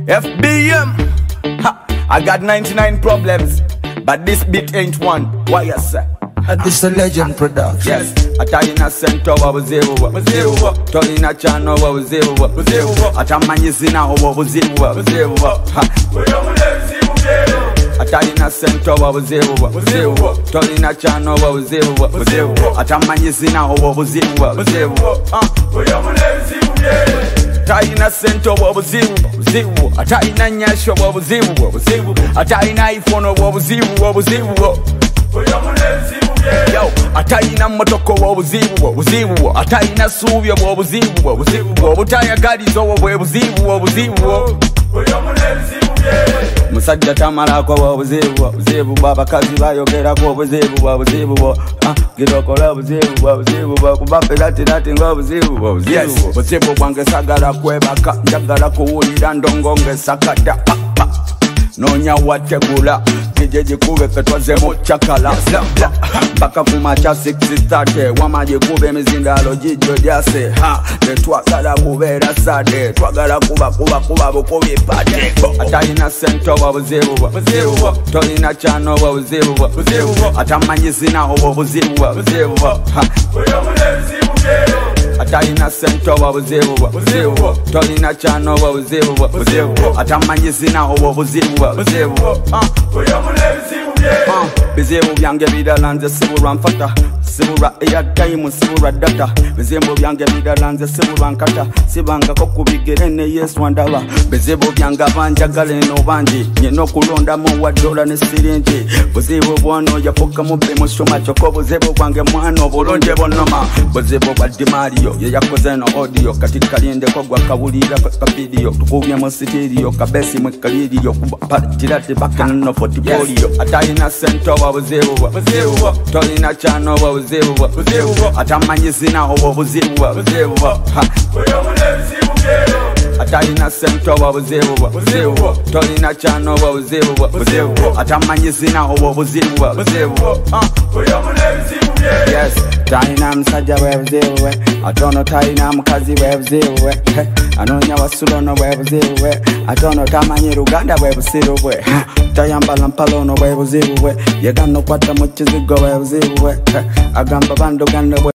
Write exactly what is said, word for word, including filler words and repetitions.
F B M. Ha, I got ninety-nine problems, but this beat ain't one. Why you say? And this a legend production. Yes, Atayina center wa buzibu wa buzibu wa Tolina chano wa buzibu wa buzibu wa Atamanyizina wa buzibu wa buzibu wa Atayina center wa buzibu wa buzibu wa Tolina chano wa buzibu wa buzibu wa Atamanyizina wa buzibu wa buzibu wa Atayina center wa buzibu wa buzibu wa Atayina nyasho wa buzibu wa buzibu Atayina iPhone wa buzibu wa buzibu wa Yo, atayina motoko wa buzibu wa buzibu wa Atayina subyo wa buzibu wa buzibu wa Butayagalizo wa buzibu wa buzibu wa Musajja tamalako wa buzibu wa buzibu wa Bakazi bayogerako buzibu wa buzibu wa Girokola buzibu wa buzibu wa Kubapelati lati nga buzibu wa buzibu wa Buzibu bwange sagala kwebaka Njagala kuwulira ndongonge sakata Nonya wategula Kijeji kube ketwaze mochakala Baka kumacha six thirty Wamaji kube mizindalo jijo jase Twagala kubera sade Twagala kuba kuba kuba bukubi pade Atayina center wa buzibu wa buzibu wa Tolina chano wa buzibu wa buzibu wa Atamanyizina wa buzibu wa buzibu wa Atayina center wa buzibu wa buzibu wa Tolina chano wa buzibu wa buzibu wa Atamanyizina wa buzibu wa buzibu wa Bizibu byange bidala nze sibulwa nfata Sibulwa airtime sibulwa data Bizibu byange bidala nze sibulwa nkata Sibangako kubigere ne Yesu andaba Bizibu byange abanjagala eno bangi Nyina okulondamu wa dola ne siringi Buzibu bwano yafuka mubbe musoma kyokka buzibu bwange mwana obulungi bonnoma Buzibu bwa Dimario ye yakoze no audio kati kalindeko gwa kabulira ka video tukubye mu studio kabesi mu kalidio kubatirate bakano portfolio Atayina center wa buzibu wa buzibu wa Tolina chano wa buzibu wa buzibu wa Atamanyizina wa buzibu wa buzibu wa Atayina center wa buzibu wa buzibu wa Tolina chano wa buzibu wa buzibu wa Atamanyizina wa buzibu wa buzibu wa Yes, Tayina msajja wa buzibu we Atono Tayina mukazi wa buzibu we Anonya wasulono wa buzibu we Atono tamanyi Uganda wa buzibu we Tayambala mpalono wa buzibu we Yegano kwata mu kizigo wa buzibu we Agamba bando ganda